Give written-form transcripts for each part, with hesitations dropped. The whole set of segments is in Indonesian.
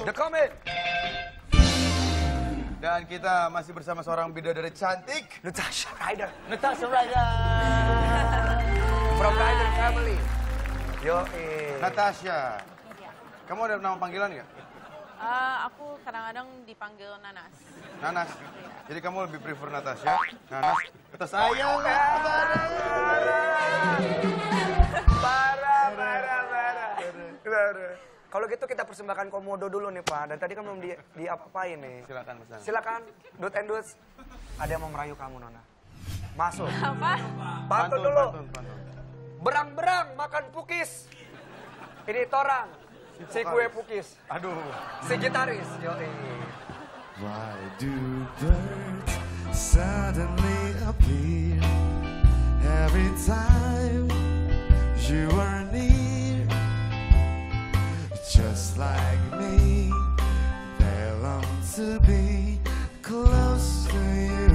The Comment. Dan kita masih bersama seorang bidadari cantik, Natasha Ryder. Natasha Ryder. From Ryder Family. Yo, Natasha, kamu ada nama panggilan nggak? Aku kadang-kadang dipanggil Nanas. Nanas. Jadi kamu lebih prefer Natasha, Nanas, kata sayang. Parah. Kalau gitu kita persembahkan komodo dulu nih Pak. Dan tadi kan belum diapa-apain nih. Silakan Mas Nana. Silakan, Dut and Duts. Ada yang mau merayu kamu Nona. Masuk. Apa? Pantun dulu. Pantun. Berang-berang makan pukis. Ini Torang. Si kue pukis. Aduh. Si gitaris. Yo, Why do birds suddenly appear every time you are near? Just like me, they long to be close to you.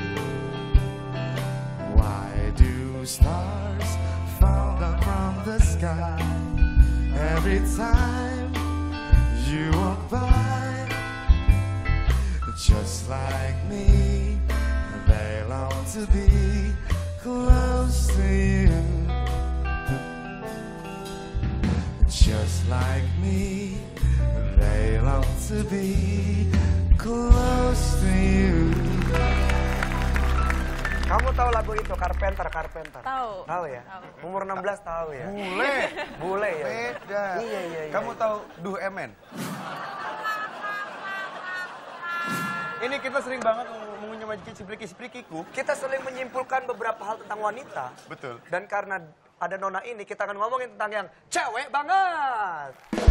Why do stars fall down from the sky every time you walk by? Just like me, they long to be close to you. Just like me, they long to be close to you. Kamu tahu lagu itu Carpenter? Tahu. Tahu ya? Tahu. Umur 16 tahu ya? Bule ya? Beda. Iya. Kamu tahu Duh Emen? Ini kita sering banget mengunjungi cipriki-ciprikiku. Kita sering menyimpulkan beberapa hal tentang wanita. Betul. Dan karena ada Nona ini, kita akan ngomongin tentang yang cewek banget.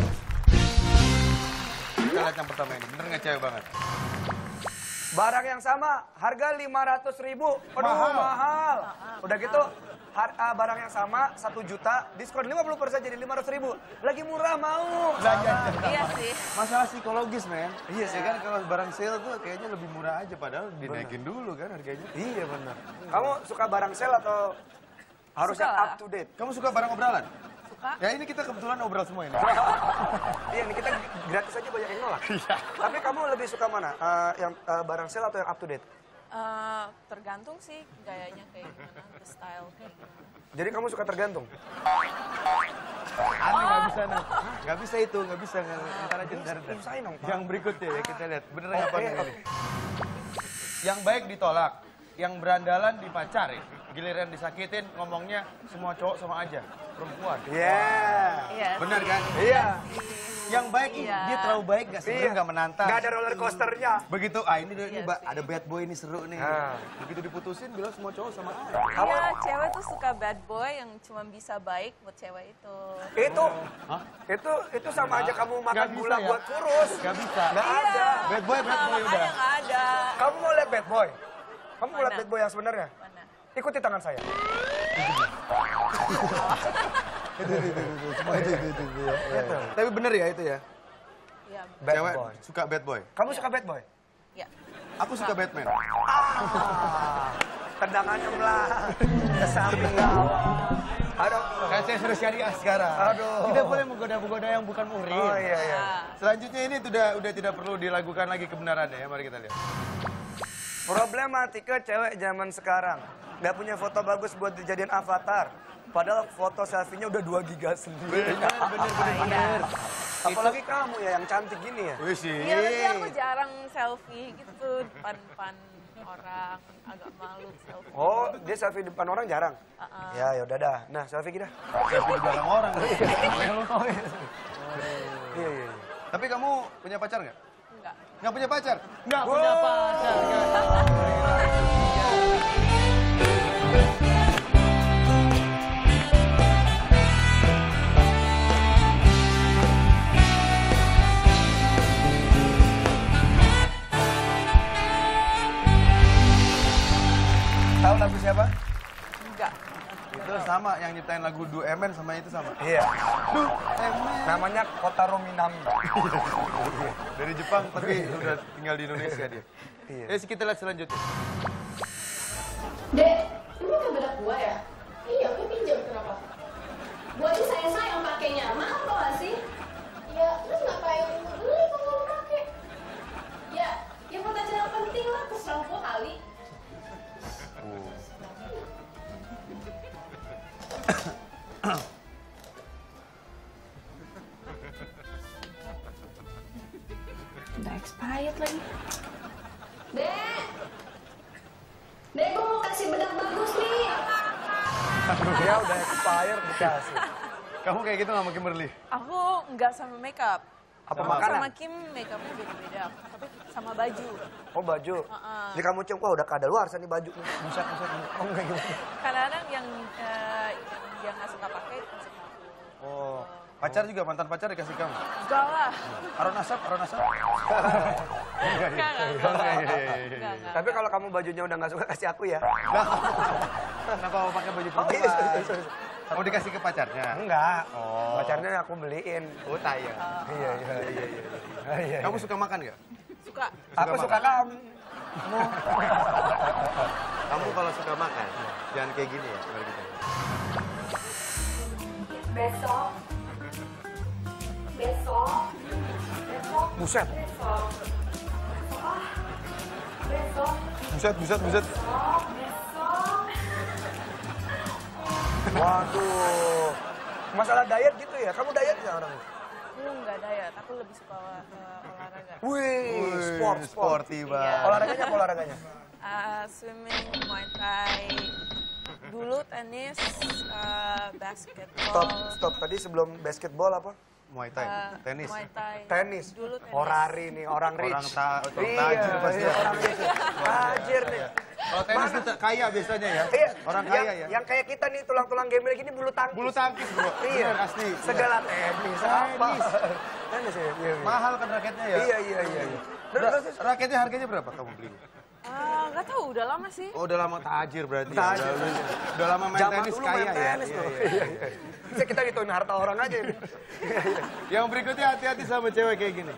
Kita lihat yang pertama ini, bener nggak cewek banget? Barang yang sama, harga 500.000. Aduh, mahal. Udah gitu, barang yang sama 1 juta, diskon 50% jadi 500.000. Lagi murah mau. Iya sih. Masalah psikologis, men. Iya sih. Ya kan kalau barang sale tuh kayaknya lebih murah aja, padahal dinaikin dulu kan harganya. Iya benar. Kamu suka barang sale atau harus Suka yang lah. up to date? Kamu suka barang obrolan? Suka. Ya ini kita kebetulan obrol semua ini. Iya nih, kita gratis aja banyak yang nolak. Tapi kamu lebih suka mana? Yang barang sale atau yang up to date? Tergantung sih gayanya kayak gimana, the style kayak gimana. Jadi kamu suka tergantung? Aneh nggak bisa, Nat. Nggak bisa itu, nggak bisa. Ntar aja, ntar. Usahain dong, Pak. Yang berikutnya ya kita lihat, bener Oke, apa nih? oke. Yang baik ditolak, yang berandalan dipacarin, giliran disakitin ngomongnya semua cowok sama aja, perempuan. Iya. Iya. Bener kan? Iya. Yang baik Iya. dia terlalu baik nggak sebenarnya nggak menantang. Nggak ada roller coasternya. Begitu, ini Iya Mbak, sih. ada bad boy ini seru nih. Nah. Begitu diputusin bilang semua cowok sama aja. Iya, cewek tuh suka bad boy yang cuma bisa baik buat cewek itu. Itu sama aja kamu makan Nggak bisa gula ya? buat kurus. Nggak bisa. Nggak ada. Bad boy udah. Makanya nggak ada. Kamu mau lihat bad boy? Kamu mau lihat Mana? bad boy yang sebenarnya? Mana? Ikuti tangan saya. Itu. Tapi bener ya itu ya? Iya. Bad Cewek boy. suka bad boy. Kamu suka bad boy? Iya. Aku suka Batman. Tendangannya melah ke samping gawang. Aduh. Kan saya sudah syariah sekarang. Aduh. Tidak boleh menggoda-menggoda yang bukan muhrim. Oh iya. Selanjutnya ini udah tidak perlu dilakukan lagi kebenarannya ya. Mari kita lihat. Problematika cewek zaman sekarang. Nggak punya foto bagus buat dijadiin avatar. Padahal foto selfie-nya udah 2 giga sendiri. Bener. Apalagi kamu ya yang cantik gini ya. Wih sih. Iya, tapi aku jarang selfie gitu depan orang, agak malu selfie. Oh, dia selfie depan orang jarang? Ya, yaudah dah. Nah, selfie kita. Selfie di belakang orang. Iya. Tapi kamu punya pacar nggak? Enggak. Nggak punya pacar? Nggak punya pacar. Tahu lagu siapa? Enggak. Itu sama, yang nyiptain lagu Du Emen sama itu sama. Iya. Du Emen. Namanya Kotaro Minami. Dari Jepang tapi udah tinggal di Indonesia dia. Iya. Kita lihat selanjutnya. Dek, lu mau bedak gua ya? Iya, aku pinjam, kenapa? Gua aja sayang-sayang pakainya, mahal tau gak sih? Ya, terus ngapain lu beli kalau Udah expired lagi. Dek! Dek, gue mau kasih bedak bagus nih. Ya udah expired dikasih. Kamu kayak gitu nggak mau Kimberly? Aku nggak sama makeup. Apa Aku makanan? sama Kim makeupnya beda-beda, tapi sama baju. Oh baju. Jadi kamu cium, wah udah kadaluarsa nih baju. Buset. Oh enggak gitu. Kadang-kadang yang dia nggak suka pakai kasih ke aku. Oh, pacar juga, mantan pacar dikasih kamu? Enggak lah. Aron asap? Enggak. Tapi kalau kamu bajunya udah nggak suka kasih aku ya. Kenapa mau pakai baju Oh iya, perempuan? sorry. Mau dikasih ke pacarnya? Enggak. Oh. Pacarnya aku beliin. Oh, tayang. Iya. Kamu suka makan nggak? Suka. Aku suka kamu. Kamu kalau suka makan, jangan kayak gini ya. Mari kita. Besok. Buset. Buset. Waduh. Masalah diet gitu ya? Kamu diet nggak orangnya? Aku nggak diet, aku lebih suka olahraga. Wih, sporty Iya. banget. Olahraganya apa olahraganya? Swimming, Muay Thai, dulu tenis, basketball. Stop. Tadi sebelum basketball apa? Muay Thai, tenis. Muay Thai. Tenis. Dulu tenis. Orari nih, orang rich. Orang Iya, tajir pasti. iya, orang rich. Tajir nih. Kalau tenis itu kaya biasanya ya. Iya, Orang kaya ya. Yang kayak kita nih tulang-tulang gembel gini bulu tangkis. Bulu tangkis bro. Iya, Bener, asli. segala tenis. Apa? Tenis ya. Iya. Mahal kan raketnya ya. Iya. Terus, Raketnya harganya berapa kamu beli? Nggak tahu, udah lama sih. Oh udah lama tajir berarti. Tajir. Ya. Udah lama main zaman tenis dulu kaya main ya. tenis Iya, tuh. iya. Iya. Bisa kita ngitungin harta orang aja ini. Yang berikutnya hati-hati sama cewek kayak gini.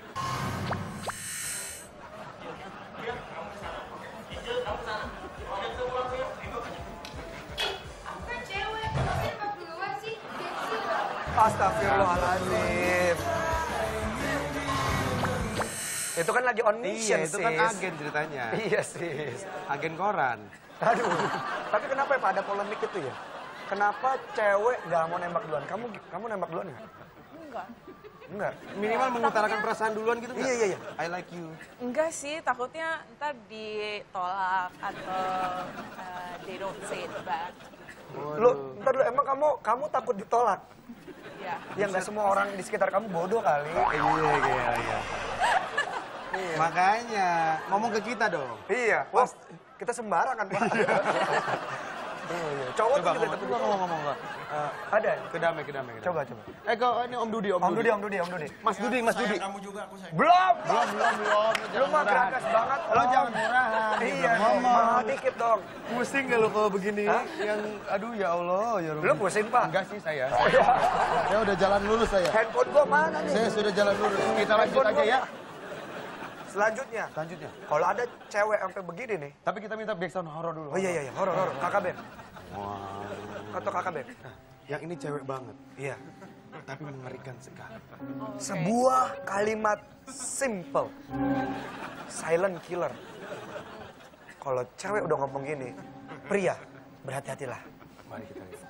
Astagfirullahaladzim. Itu kan lagi on mission, Iya itu kan sis. agen ceritanya. Iya, sis. Agen koran. Aduh. Tapi kenapa ya Pak ada polemik itu ya? Kenapa cewek gak mau nembak duluan? Kamu nembak duluan nggak? Enggak. Enggak. Minimal mengutarakan perasaan duluan gitu nggak? Iya. I like you. Enggak sih, takutnya ntar ditolak atau they don't say it back. Lu, ntar dulu, emang kamu takut ditolak? Ya. Ya nggak semua orang di sekitar kamu bodoh kali. Iya. Makanya ngomong ke kita dong. Iya. Pas kita sembarangan Pak. Iya. Cowok tuh juga takut ditolak. ngomong. Ada. Kedamai. Coba. Kok ini Om Dudi. Om Dudi. Mas Dudi. Belum. Lu mah geragas banget. Lo jangan murahan. Iya. ngomong. Mahal dikit dong. Pusing gak lu kalau begini? Yang aduh ya Allah ya Lu pusing Pak? Enggak sih saya. Saya udah jalan lurus saya. Handphone gua mana nih? Saya sudah jalan lurus. Kita lanjut Handphone aja gua ya. Selanjutnya, Selanjutnya. kalau ada cewek sampai begini nih. Tapi kita minta backsound horor dulu. Oh iya, horor. Kakak Ben. Wow. Atau kakak Ben. Yang ini cewek banget, Iya. tapi mengerikan sekali. Sebuah kalimat simple. Silent killer. Kalau cewek udah ngomong gini, pria, berhati-hatilah. Mari kita lihat.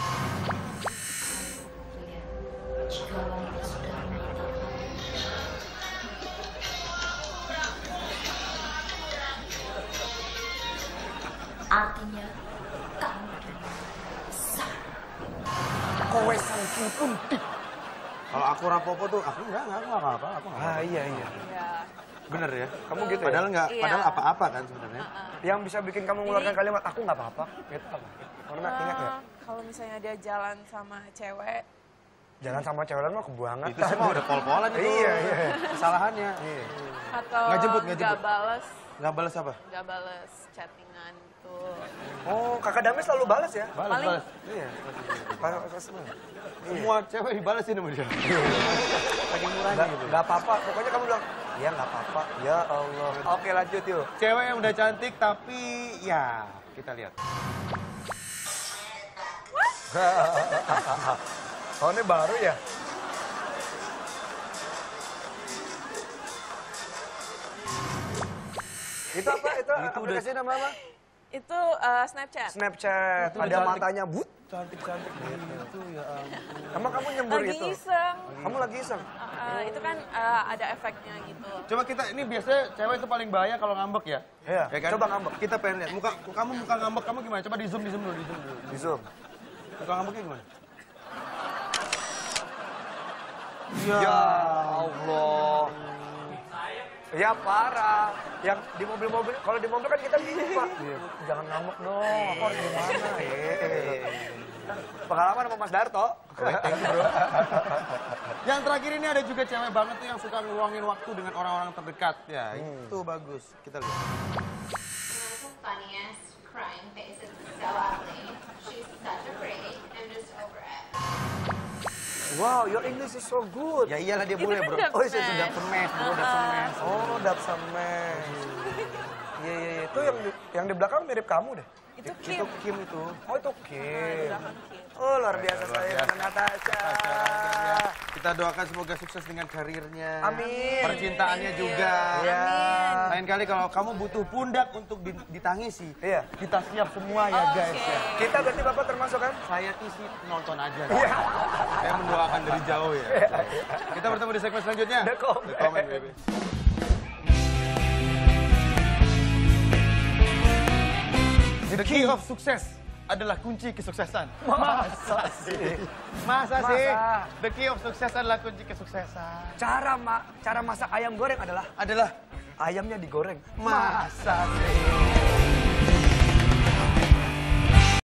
Jika wanita sudah mengatakan artinya kamu besar. Kowe saking kuntik. Kalau aku rapopo tuh, aku enggak apa-apa. Aku nggak apa-apa. Iya. Iya. Bener ya? Kamu gitu ya? Padahal enggak, Iya. padahal apa-apa kan sebenarnya. Yang bisa bikin kamu mengeluarkan kalimat, aku nggak apa-apa. Itu apa? Pernah ingat ya? Kalau misalnya dia jalan sama cewek, Jalan sama cewek lain mah kebuangan. Itu semua udah pol-polan itu. Iya. Kesalahannya. Iya. atau Nggak jemput. nggak bales Nggak balas apa? chattingan gitu. Oh, kakak Dame selalu balas ya? Paling Iya. Semua cewek dibalasin sama dia. Saking murahnya gitu. Nggak apa-apa, pokoknya kamu bilang, iya nggak apa-apa. Ya Allah. Oke lanjut yuk. Cewek yang udah cantik tapi ya kita lihat. Oh ini baru ya? Itu apa? Itu udah- aplikasi nama apa? Itu Snapchat. Snapchat, Itu ada cantik. matanya but. Cantik-cantik gitu ya ampun. Emang kamu nyembur Lagi itu? iseng. Kamu lagi iseng? Itu kan ada efeknya gitu. Coba kita, ini biasanya cewek itu paling bahaya kalau ngambek ya? Iya, Ya kan? coba ngambek. Kita pengen lihat, kamu muka ngambek kamu gimana? Coba di zoom dulu, Di zoom. Muka ngambeknya gimana? Ya Allah. Ya parah. Yang di mobil-mobil, kalau di mobil kan kita bingung Pak. Jangan ngamuk dong, aku harus gimana? Pengalaman sama Mas Darto. Thank you, bro. Yang terakhir ini ada juga cewek banget tuh yang suka ngeluangin waktu dengan orang-orang terdekat. Ya, itu bagus. Kita lihat. Funniest crying face. It's so ugly. She's such a freak. I'm just over it. Wow, your English is so good. Ya iyalah dia Itu boleh, kan bro. dap Oh, iya, smash. sudah Semes, bro, udah semes. Oh, Dapsa Mesh. Iya, iya, iya. Itu yang di belakang mirip kamu deh. Itu Kim. Itu Kim itu. Oh, itu Kim. Belakang Kim. Oh, luar biasa Luar saya biasa. dengan Natasha. Kita doakan semoga sukses dengan karirnya. Amin. Percintaannya juga. Ya. Lain kali kalau kamu butuh pundak untuk ditangisi, Iya. kita siap semua ya guys ya. Kita berarti Bapak termasuk kan? Saya sih nonton aja. Saya mendoakan dari jauh ya. Kita bertemu di segmen selanjutnya. The Comment. The Comment, baby. The key of success adalah kunci kesuksesan. Masa sih? Masa sih? Masa? The key of success adalah kunci kesuksesan. Cara masak ayam goreng adalah Adalah ayamnya digoreng. masa sih?